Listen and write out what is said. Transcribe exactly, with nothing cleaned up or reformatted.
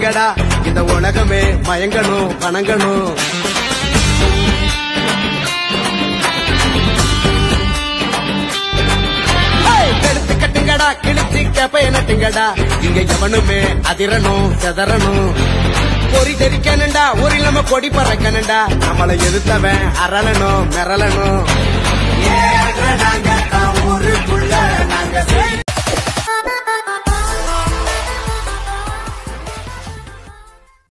கட்டுங்கடா இந்த உலகமே மயங்கணும் வணங்கணும். கெடுத்து கட்டுங்கடா கிழிச்சு கேப்பைய நட்டுங்கடா இங்க எவனுமே அதிரணும் செதறணும். பொறி தெரிக்கணுண்டா ஊரில் நம்ம கொடி பறக்கணுண்டா நம்மளை எதிர்த்தவன் அரளணும் மிரளணும்.